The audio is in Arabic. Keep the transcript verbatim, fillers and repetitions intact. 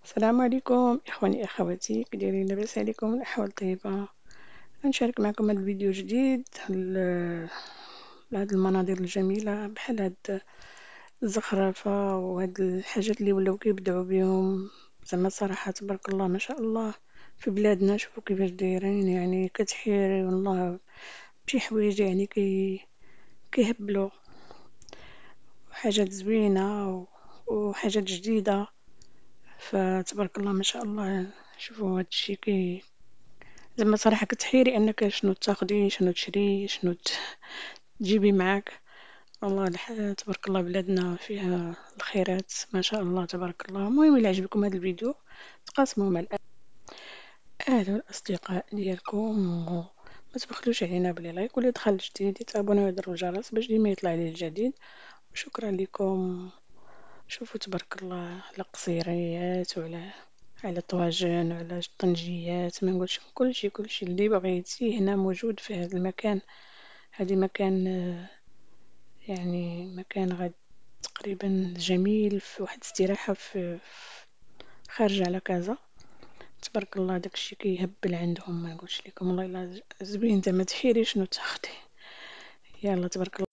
السلام عليكم إخواني أخواتي، كي دايرين؟ لاباس عليكم؟ الأحوال طيبة. غنشارك معكم هذا الفيديو جديد ل- لهاد المناظر الجميلة بحال هاد الزخرفة وهاد الحاجات اللي ولاو كيبدعوا بهم. زعما صراحة تبارك الله ما شاء الله في بلادنا. شوفوا كيفاش دايرين، يعني كتحيري والله بشي حوايج يعني كي كيهبلوا حاجات زوينة و- وحاجات جديدة. فتبارك الله ما شاء الله. شوفوا هادشي كي زعما صراحة كتحيري انك شنو تاخدي شنو تشري شنو ت- تجيبي معاك. والله الح... تبارك الله بلادنا فيها الخيرات ما شاء الله تبارك الله. المهم إلا عجبكم هذا الفيديو تقاسموه مع الاهل والاصدقاء ديالكم، وما تبخلوش علينا بلي لايك واللي دخل جديد يتابعونا ويضربوا الجرس باش ديما يطلع ليه الجديد. وشكرا لكم. شوفوا تبارك الله على قصيريات وعلى على طواجن وعلى طنجيات، ما نقولش كلشي كلشي اللي بغيتي هنا موجود في هذا المكان. هذا مكان آه، يعني مكان غاد تقريبا جميل في واحد الاستراحة في في- خارج على كازا. تبارك الله داكشي كيهبل عندهم، ما نقولش لكم والله الا زوين زعما تحيري شنو تاخدي. يلا تبارك الله.